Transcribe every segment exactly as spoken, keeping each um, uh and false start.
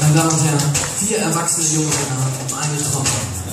Meine Damen und Herren, vier erwachsene Jungmänner und eine Trommel.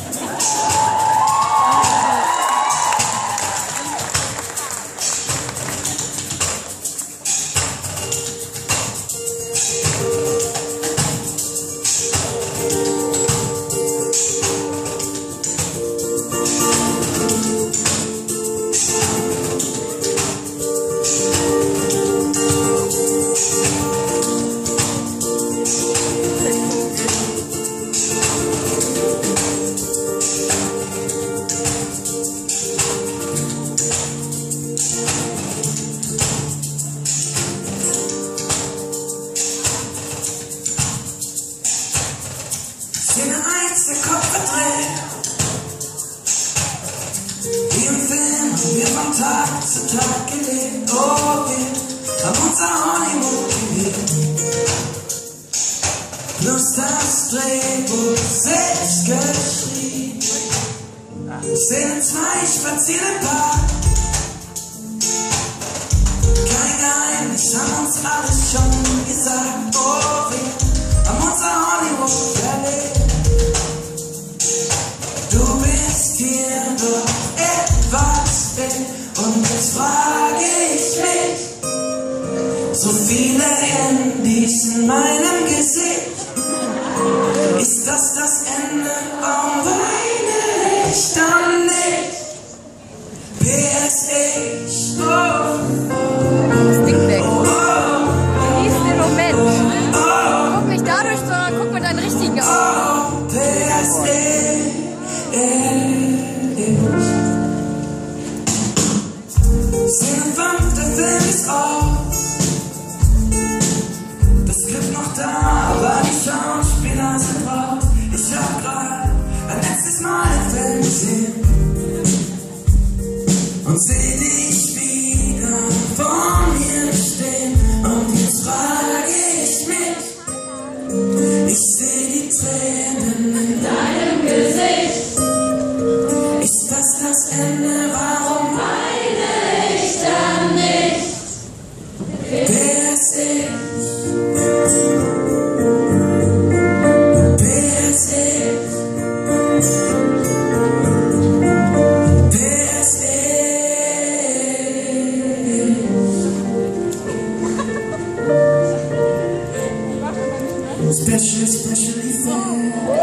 Szene eins, der Kopf verdreht. Wie im Film haben wir von Tag zu Tag gelebt. Oh, wir haben unser Honeymoon gelebt. Plus das Drehbuch selbst geschrieben. Szene zwei, ich spaziere im Park. Kein Geheimnis, haben uns alles schon gesagt. Oh, wir haben unser Honeymoon verlebt. Du bist hier doch etwas wild und jetzt frage ich mich, so viele Handys in meinem Gesicht, ist das das Ende, warum weine ich dann nicht? P S ich, oh, Das Ding weg. Genieß den Moment. Guck nicht dadurch, sondern guck mit deinen richtigen Augen. P S ich. Szene fünf, der Film ist aus. Das Skript noch da, aber die Schauspieler sind raus. Ich hab grad ein letztes Mal den Film gesehen und seh dich wieder vor mir stehen. Und jetzt frage ich mich, ich seh die Tränen in deinem Gesicht. Ist das das Ende, warum weine ich dann nicht? Wer ist ich? Wer ist ich? Wer ist ich? Special, specially for